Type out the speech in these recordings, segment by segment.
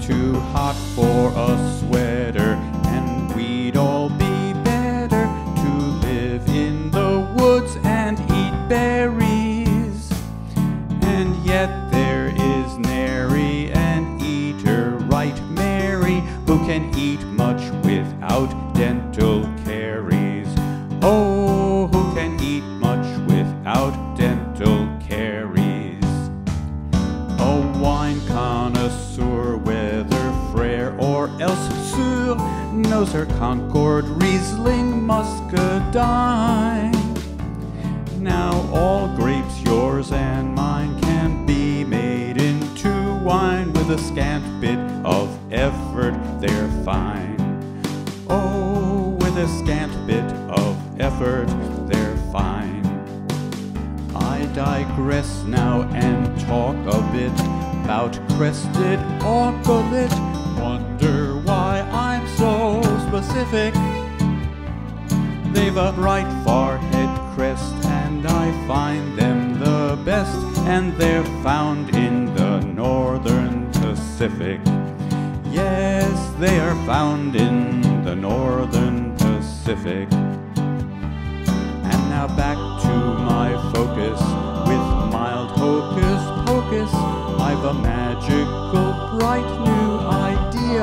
too hot for a sweater, and we'd all be better to live in the woods and eat berries. And yet there is nary an eater right merry who can eat much without dental caries. Oh, who can eat much without dental caries? A wine connoisseur, whether Frere or else Sur, knows her Concord, Riesling, Muscadine. Now all grapes, yours and mine, can be made into wine with a scant bit of effort, they're fine. Oh, with a scant bit of effort, they're fine. I digress now and talk a bit about crested auglet. Wonder why I'm so specific. They've a bright forehead crest, and I find them the best, and they're found in the northern Pacific. Yes, they are found in the northern Pacific. And now back to my focus with mild hocus pocus. I've a magical, bright new idea.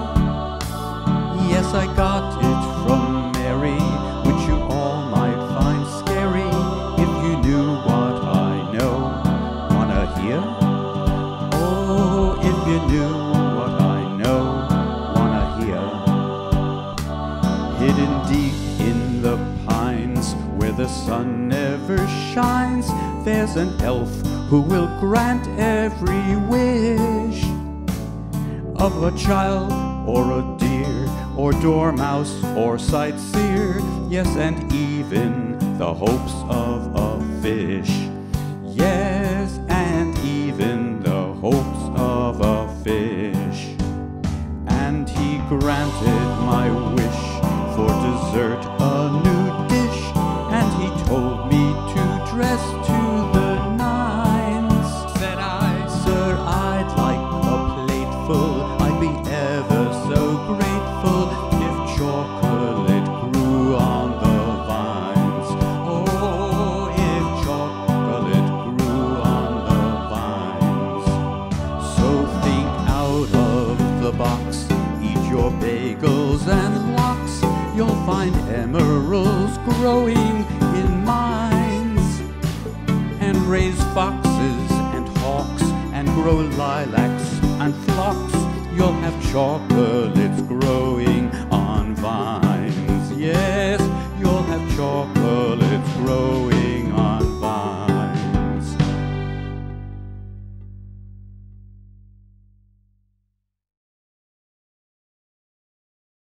Yes, I got it from Mary, which you all might find scary if you knew what I know. Wanna hear? Oh, if you knew what I know, wanna hear? Hidden deep in the pines where the sun never shines, there's an elf who will grant every wish of a child or a deer or dormouse or sightseer, yes, and even the hopes of a fish. Yes, and even the hopes of a fish. And he granted my wish for dessert, a new dish, and he told me to dress to the nines. Said I, sir, I'd like a plateful, I'd be ever so grateful if chocolate grew on the vines. Oh, if chocolate grew on the vines. So think out of the box, eat your bagels and lox. You'll find emeralds growing in mines, and raise foxes and hawks, and grow lilacs and phlox. You'll have chocolates growing on vines. Yeah.